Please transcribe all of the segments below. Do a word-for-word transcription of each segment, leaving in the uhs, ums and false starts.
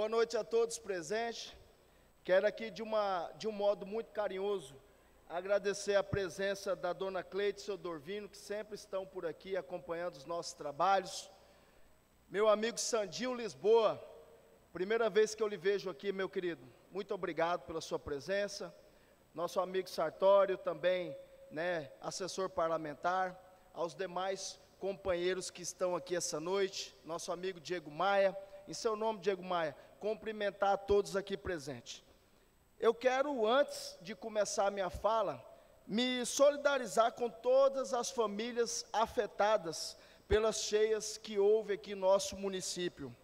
Boa noite a todos presentes. Quero aqui de, uma, de um modo muito carinhoso agradecer a presença da dona Cleide e seu Dorvino, que sempre estão por aqui acompanhando os nossos trabalhos. Meu amigo Sandinho Lisboa, primeira vez que eu lhe vejo aqui, meu querido, muito obrigado pela sua presença. Nosso amigo Sartório também, né, assessor parlamentar, aos demais companheiros que estão aqui essa noite, nosso amigo Diego Maia. Em seu nome, Diego Maia, cumprimentar a todos aqui presentes. Eu quero, antes de começar a minha fala, me solidarizar com todas as famílias afetadas pelas cheias que houve aqui no nosso município.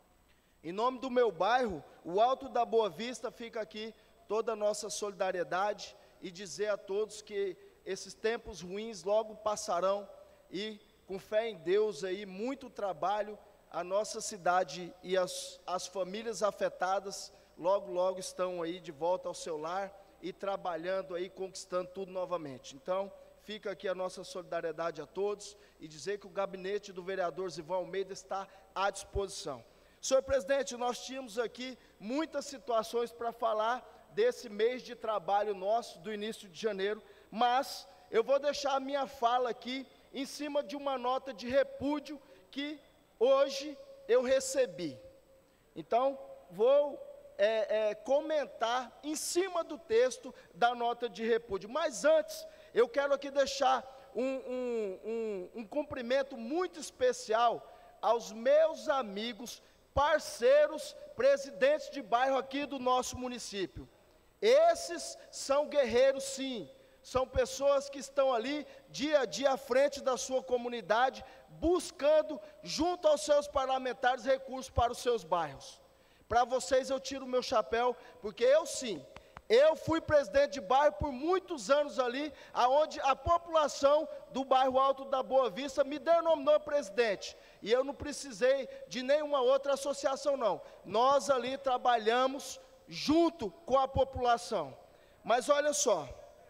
Em nome do meu bairro, o Alto da Boa Vista, fica aqui toda a nossa solidariedade e dizer a todos que esses tempos ruins logo passarão e, com fé em Deus, aí, muito trabalho, a nossa cidade e as, as famílias afetadas logo, logo estão aí de volta ao seu lar e trabalhando aí, conquistando tudo novamente. Então, fica aqui a nossa solidariedade a todos e dizer que o gabinete do vereador Zivan Almeida está à disposição. Senhor presidente, nós tínhamos aqui muitas situações para falar desse mês de trabalho nosso, do início de janeiro, mas eu vou deixar a minha fala aqui em cima de uma nota de repúdio que hoje eu recebi. Então, vou é, é, comentar em cima do texto da nota de repúdio. Mas antes, eu quero aqui deixar um, um, um, um cumprimento muito especial aos meus amigos, parceiros, presidentes de bairro aqui do nosso município. Esses são guerreiros, sim. São pessoas que estão ali, dia a dia, à frente da sua comunidade, buscando, junto aos seus parlamentares, recursos para os seus bairros. Para vocês eu tiro o meu chapéu, porque eu sim, eu fui presidente de bairro por muitos anos ali, aonde a população do bairro Alto da Boa Vista me denominou presidente. E eu não precisei de nenhuma outra associação, não. Nós ali trabalhamos junto com a população. Mas olha só,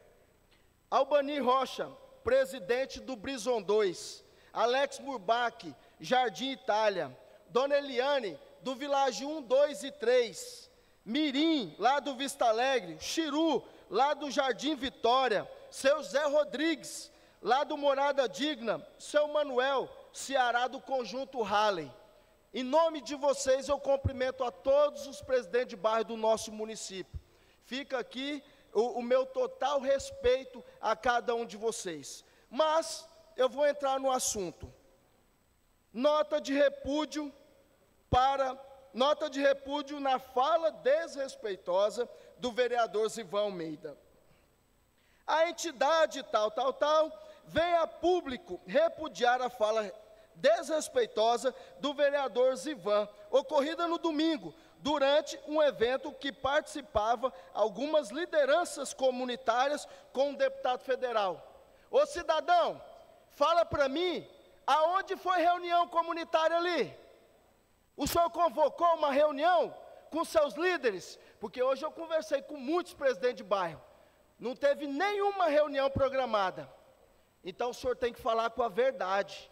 Albani Rocha, presidente do Brison dois, Alex Murbach, Jardim Itália, Dona Eliane, do Vilagem um, dois e três, Mirim, lá do Vista Alegre, Chiru, lá do Jardim Vitória, seu Zé Rodrigues, lá do Morada Digna, seu Manuel, Ceará do Conjunto Halley. Em nome de vocês, eu cumprimento a todos os presidentes de bairro do nosso município. Fica aqui O, o meu total respeito a cada um de vocês. Mas eu vou entrar no assunto. Nota de repúdio para nota de repúdio na fala desrespeitosa do vereador Zivan Almeida. A entidade tal, tal, tal, vem a público repudiar a fala desrespeitosa do vereador Zivan, ocorrida no domingo, durante um evento que participavam algumas lideranças comunitárias com um deputado federal. Ô cidadão, fala para mim, aonde foi reunião comunitária ali? O senhor convocou uma reunião com seus líderes? Porque hoje eu conversei com muitos presidentes de bairro, não teve nenhuma reunião programada. Então o senhor tem que falar com a verdade.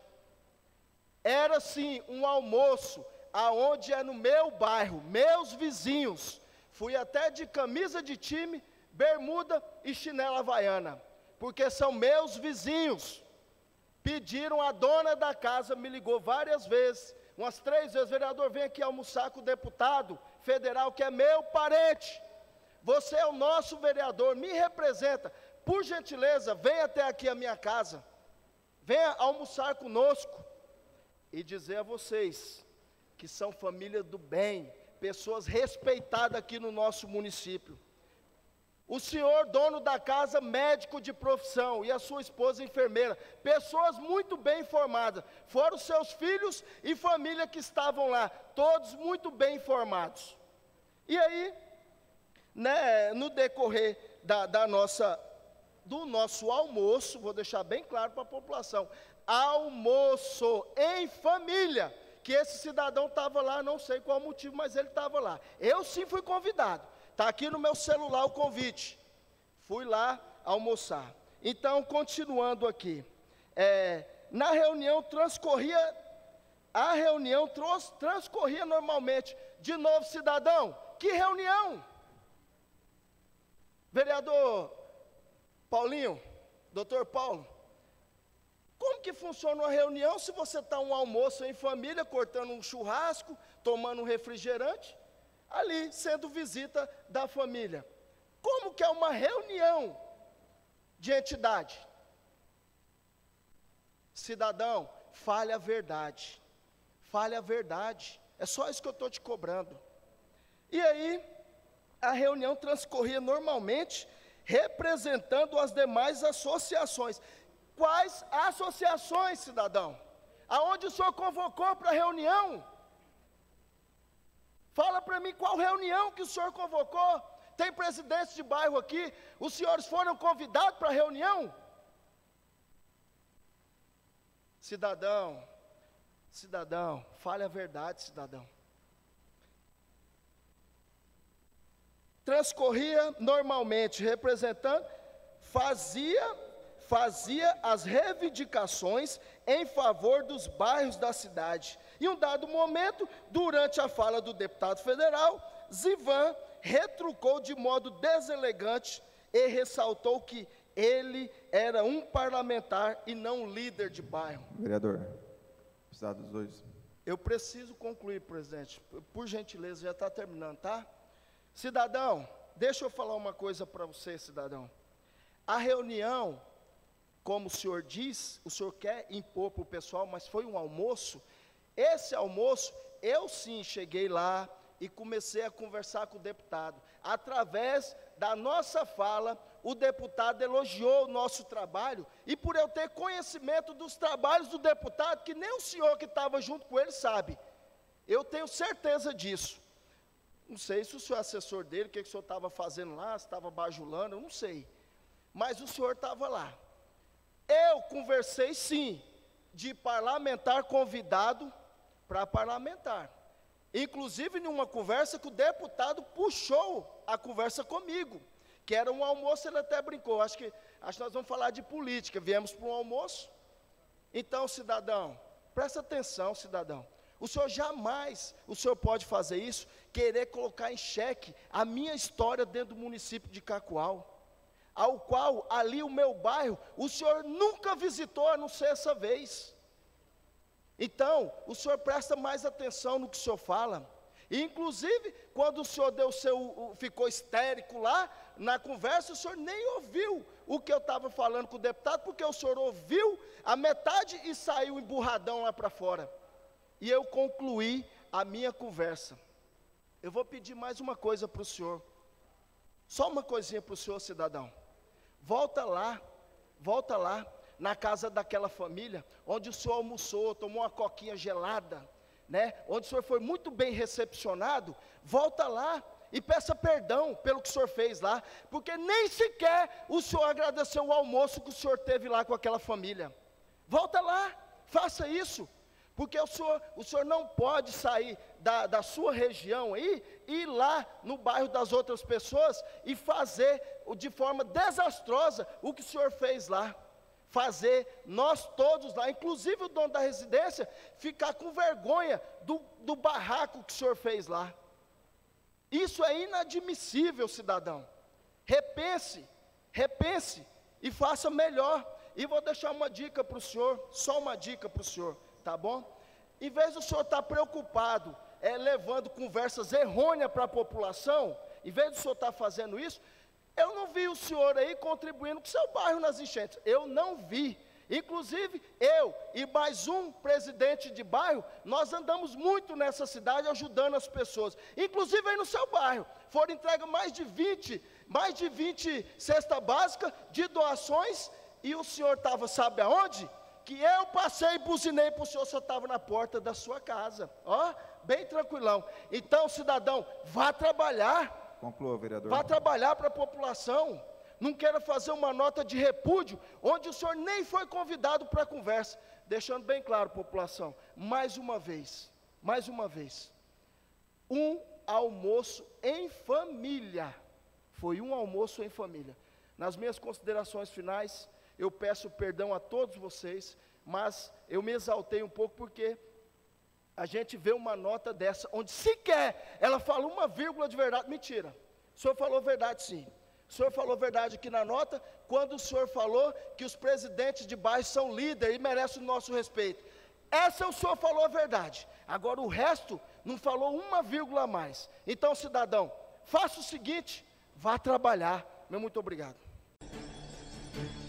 Era sim um almoço, aonde é no meu bairro, meus vizinhos, fui até de camisa de time, bermuda e chinela havaiana, porque são meus vizinhos. Pediram, a dona da casa me ligou várias vezes, umas três vezes, vereador, vem aqui almoçar com o deputado federal, que é meu parente, você é o nosso vereador, me representa, por gentileza, venha até aqui a minha casa, venha almoçar conosco, e dizer a vocês, que são família do bem, pessoas respeitadas aqui no nosso município. O senhor, dono da casa, médico de profissão, e a sua esposa, enfermeira, pessoas muito bem informadas, foram seus filhos e família que estavam lá, todos muito bem informados. E aí, né, no decorrer da, da nossa, do nosso almoço, vou deixar bem claro para a população, almoço em família, que esse cidadão estava lá, não sei qual motivo, mas ele estava lá. Eu sim fui convidado, está aqui no meu celular o convite, fui lá almoçar. Então, continuando aqui, é, na reunião transcorria a reunião trans, transcorria normalmente. De novo, cidadão, que reunião? Vereador Paulinho, doutor Paulo, como que funciona uma reunião se você está um almoço em família, cortando um churrasco, tomando um refrigerante, ali sendo visita da família? Como que é uma reunião de entidade? Cidadão, fale a verdade, fale a verdade, é só isso que eu estou te cobrando. E aí, a reunião transcorria normalmente, representando as demais associações. Quais associações, cidadão? Aonde o senhor convocou para a reunião? Fala para mim qual reunião que o senhor convocou. Tem presidentes de bairro aqui, os senhores foram convidados para a reunião? Cidadão, cidadão, fale a verdade, cidadão. Transcorria normalmente, representando, fazia... fazia as reivindicações em favor dos bairros da cidade. Em um dado momento, durante a fala do deputado federal, Zivan retrucou de modo deselegante e ressaltou que ele era um parlamentar e não um líder de bairro. Vereador, precisar dos dois. Eu preciso concluir, presidente. Por gentileza, já está terminando, tá? Cidadão, deixa eu falar uma coisa para você, cidadão. A reunião, como o senhor diz, o senhor quer impor para o pessoal, mas foi um almoço. Esse almoço, eu sim cheguei lá e comecei a conversar com o deputado. Através da nossa fala, o deputado elogiou o nosso trabalho, e por eu ter conhecimento dos trabalhos do deputado, que nem o senhor que estava junto com ele sabe, eu tenho certeza disso. Não sei se o senhor é assessor dele, o que, que o senhor estava fazendo lá, se estava bajulando, eu não sei. Mas o senhor estava lá. Eu conversei sim, de parlamentar convidado para parlamentar. Inclusive, em uma conversa que o deputado puxou a conversa comigo, que era um almoço, ele até brincou, acho que, acho que nós vamos falar de política, viemos para um almoço. Então, cidadão, presta atenção, cidadão, o senhor jamais, o senhor pode fazer isso, querer colocar em xeque a minha história dentro do município de Cacoal, ao qual, ali o meu bairro, o senhor nunca visitou, a não ser essa vez. Então, o senhor presta mais atenção no que o senhor fala. E, inclusive, quando o senhor deu seu, ficou histérico lá, na conversa, o senhor nem ouviu o que eu estava falando com o deputado, porque o senhor ouviu a metade e saiu emburradão lá para fora. E eu concluí a minha conversa. Eu vou pedir mais uma coisa para o senhor. Só uma coisinha para o senhor, cidadão. Volta lá, volta lá, na casa daquela família, onde o senhor almoçou, tomou uma coquinha gelada, né? Onde o senhor foi muito bem recepcionado, volta lá e peça perdão pelo que o senhor fez lá, porque nem sequer o senhor agradeceu o almoço que o senhor teve lá com aquela família. Volta lá, faça isso, porque o senhor, o senhor não pode sair da, da sua região aí, ir lá no bairro das outras pessoas e fazer de forma desastrosa o que o senhor fez lá. Fazer nós todos lá, inclusive o dono da residência, ficar com vergonha do, do barraco que o senhor fez lá. Isso é inadmissível, cidadão. Repense, repense e faça melhor. E vou deixar uma dica para o senhor, só uma dica para o senhor, tá bom? Em vez do senhor estar preocupado, é, levando conversas errôneas para a população, em vez do senhor estar fazendo isso, eu não vi o senhor aí contribuindo com o seu bairro nas enchentes. Eu não vi. Inclusive, eu e mais um presidente de bairro, nós andamos muito nessa cidade ajudando as pessoas. Inclusive aí no seu bairro. Foram entregues mais de vinte, mais de vinte cesta básica de doações. E o senhor estava, sabe aonde? Que eu passei e buzinei para o senhor, o senhor estava na porta da sua casa. Ó, bem tranquilão. Então, cidadão, vá trabalhar. Conclua, vereador. Vá trabalhar para a população. Não queira fazer uma nota de repúdio, onde o senhor nem foi convidado para a conversa. Deixando bem claro, população, mais uma vez, mais uma vez, um almoço em família. Foi um almoço em família. Nas minhas considerações finais, eu peço perdão a todos vocês, mas eu me exaltei um pouco porque a gente vê uma nota dessa, onde sequer ela fala uma vírgula de verdade. Mentira, o senhor falou verdade sim. O senhor falou verdade aqui na nota, quando o senhor falou que os presidentes de bairro são líderes e merecem o nosso respeito. Essa o senhor falou a verdade. Agora o resto não falou uma vírgula a mais. Então, cidadão, faça o seguinte, vá trabalhar. Meu muito obrigado.